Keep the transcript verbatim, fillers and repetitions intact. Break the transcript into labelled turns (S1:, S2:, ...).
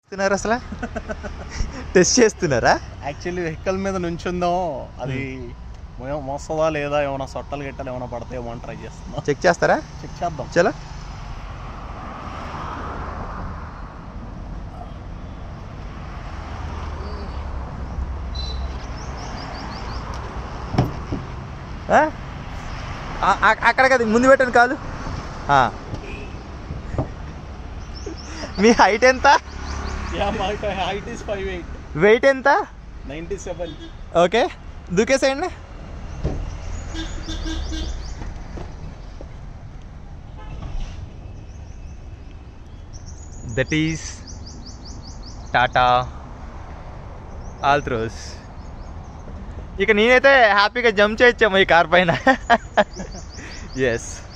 S1: అసలు టెస్ట్ చేస్తున్నారా?
S2: Actually vehicle మీద నుంచుందాం, అది మోస్తుందా లేదా, ఏమైనా సొట్టలు గిట్టలు ఏమైనా పడతాయేమో అని ట్రై చేస్తున్నాం.
S1: చెక్ చేస్తారా?
S2: చెక్ చేద్దాం.
S1: చలో. అక్కడ కదా ముందు పెట్టండి కాదు. మీ హైట్ ఎంత? వెయిట్ ఎంత?
S2: Ninety seven.
S1: ఓకే, దూకేసేయండి. That is Tata Altroz. ఇక నేనైతే హ్యాపీగా జంప్ చేయొచ్చాము ఈ కార్ పైన. ఎస్.